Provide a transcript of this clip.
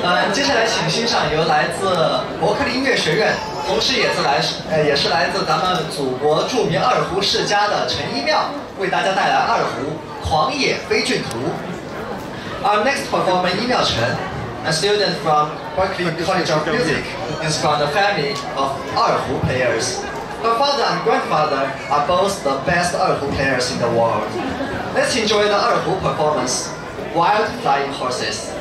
接下来请欣赏由来自伯克利音乐学院，同时也是来自咱们祖国著名二胡世家的陈一妙，为大家带来二胡《狂野飞骏图》。Our next performer, Yi Miao Chen, a student from Berklee College of Music, is from the family of erhu players. Her father and grandfather are both the best erhu players in the world. Let's enjoy the erhu performance, Wild Flying Horses.